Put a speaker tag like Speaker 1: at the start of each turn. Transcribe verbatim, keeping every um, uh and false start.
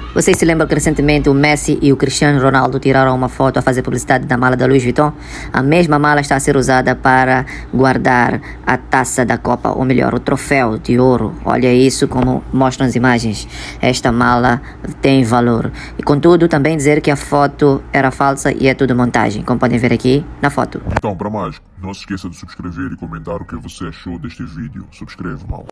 Speaker 1: Vocês se lembram que recentemente o Messi e o Cristiano Ronaldo tiraram uma foto a fazer publicidade da mala da Louis Vuitton? A mesma mala está a ser usada para guardar a taça da Copa, ou melhor, o troféu de ouro. Olha isso como mostram as imagens. Esta mala tem valor. E contudo, também dizer que a foto era falsa e é tudo montagem, como podem ver aqui na foto.
Speaker 2: Então, para mais, não se esqueça de subscrever e comentar o que você achou deste vídeo. Subscreve, mal.